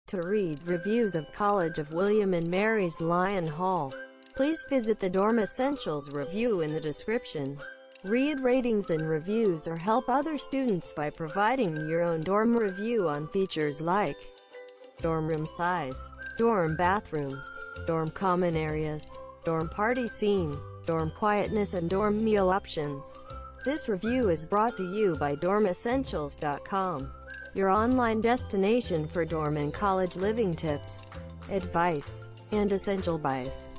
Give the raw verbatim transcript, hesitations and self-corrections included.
To read reviews of College of William and Mary's Lyon Hall, please visit the Dorm Essentials review in the description. Read ratings and reviews or help other students by providing your own dorm review on features like dorm room size, dorm bathrooms, dorm common areas, dorm party scene, dorm quietness and dorm meal options. This review is brought to you by dorm essentials dot com, your online destination for dorm and college living tips, advice, and essential buys.